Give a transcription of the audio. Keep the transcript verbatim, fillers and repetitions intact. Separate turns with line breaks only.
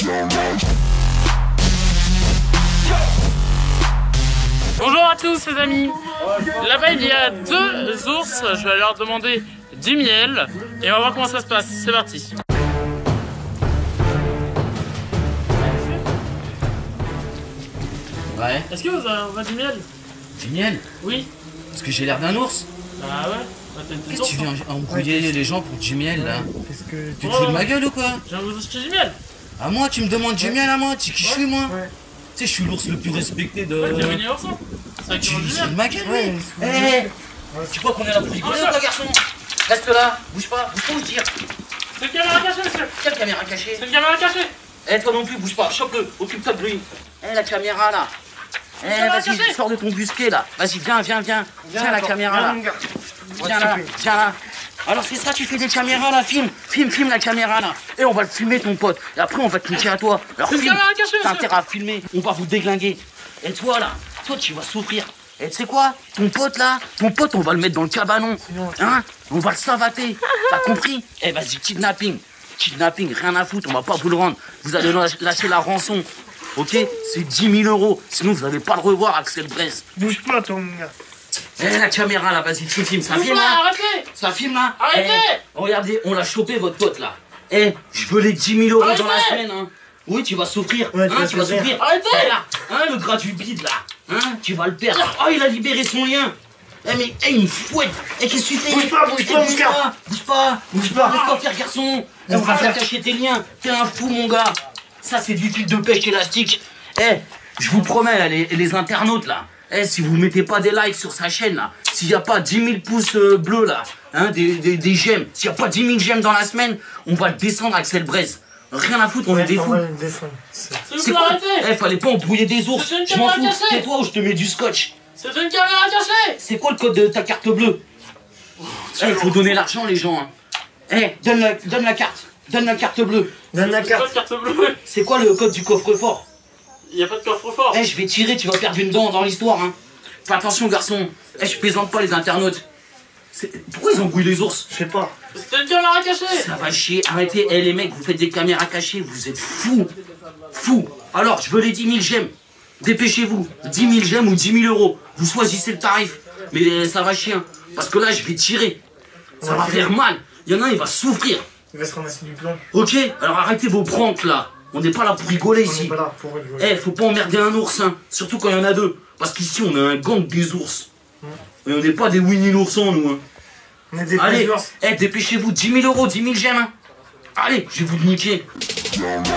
Bonjour à tous les amis. Là-bas il y a deux ours, je vais leur demander du miel et on va voir comment ça se passe, c'est parti.
Ouais.
Est-ce que vous avez, vous avez du miel?
Du miel?
Oui.
Parce que j'ai l'air d'un ours.
Ah ouais bah,
qu'est-ce que tu viens embrouiller ouais, les gens pour du miel là?
Que...
Tu te oh, fous de ma gueule ou quoi?
Je viens vous acheter du miel.
À moi tu me demandes du
ouais.
miel à moi? Tu sais qui je suis moi?
Ouais.
Tu sais je suis l'ours le plus respecté de...
Ouais t'es venu ourson. C'est
tu te fous de ma gueule?
Ouais,
hé hey, tu crois qu'on est là pour rigoler ou quoi garçon? Reste là, bouge pas, bouge pas où je tire.
C'est une caméra cachée monsieur.
Quelle caméra cachée?
C'est une caméra cachée.
Eh hey, toi non plus, bouge pas, chope-le, occupe-toi de lui. Eh hey, la caméra là. Eh hey, vas-y, sors de ton busquet là. Vas-y, viens, viens, viens. Viens, viens la caméra là. Viens là, viens là. Alors c'est ça, tu fais des caméras là, filme, filme, filme la caméra là. Et on va le filmer ton pote. Et après on va te niquer à toi. Alors filme, t'as intérêt à filmer, on va vous déglinguer. Et toi là, toi tu vas souffrir. Et tu sais quoi, ton pote là, ton pote on va le mettre dans le cabanon. Hein, on va le savater. T'as compris? Eh vas-y, kidnapping. Kidnapping, rien à foutre, on va pas vous le rendre. Vous allez lâcher la rançon. Ok? C'est dix mille euros. Sinon vous allez pas le revoir, Axel Bress.
Bouge pas toi mon gars.
Eh la caméra là, vas-y, tu filmes, ça filme
là.
Arrêtez. Ça filme là.
Arrêtez.
Eh, regardez, on l'a chopé votre pote là. Eh, je veux les dix mille euros arrêtez. Dans la semaine hein. Oui, tu vas souffrir.
Ouais, tu
hein,
vas
tu vas
souffrir.
souffrir.
Arrêtez.
Eh, là, hein, le gras du bide là. Hein, tu vas le perdre. Oh, il a libéré son lien. Eh mais, eh, il me fouette. Eh, qu'est-ce que tu fais?
Bouge pas, bouge pas,
bouge pas. Bouge pas. Bouge pas. Laisse pas faire garçon. Eh, on va faire cacher tes liens. T'es un fou mon gars. Ça c'est du fil de pêche élastique. Eh, je vous promets là, les, les internautes là. Eh, si vous mettez pas des likes sur sa chaîne là, s'il n'y a pas dix mille pouces euh, bleus là, hein, des, des, des j'aime, s'il n'y a pas dix mille j'aime dans la semaine, on va le descendre Axel Bress. Rien à foutre, on est des fous.
C'est quoi?
Eh, fallait pas embrouiller des ours. Je m'en fous, tais-toi ou je te mets du scotch.
C'est une caméra cachée.
C'est quoi le code de ta carte bleue? Eh, il faut donner l'argent les gens. Hein. Eh, donne la, donne la carte. Donne la carte bleue.
Donne la carte.
bleue.
C'est quoi le code du coffre-fort?
Il n'y a pas de coffre-fort.
Eh, je vais tirer, tu vas perdre une dent dans l'histoire. Hein. Fais attention, garçon. Eh, je plaisante pas les internautes. Pourquoi ils embrouillent les ours?
Je sais pas.
C'était une caméra cachée.
Ça va chier. Arrêtez. Eh, les mecs, vous faites des caméras cachées. Vous êtes fous. Fous. Alors, je veux les dix mille j'aime. Dépêchez-vous. dix mille j'aime ou dix mille euros. Vous choisissez le tarif. Mais ça va chier. Hein. Parce que là, je vais tirer. Ça va faire mal. Il y en a un, il va souffrir.
Il va se ramasser du plomb.
Ok, alors arrêtez vos pranks là. On n'est pas là pour rigoler ici.
On est pas là pour rigoler.
Eh, faut pas emmerder un ours, hein. Surtout quand il y en a deux. Parce qu'ici, on a un gang des ours. Mmh. Et on n'est pas des Winnie l'ourson, nous. Hein.
On est des
Allez,
ours.
eh, dépêchez-vous. dix mille euros, dix mille j'aime. Hein. Allez, je vais vous niquer.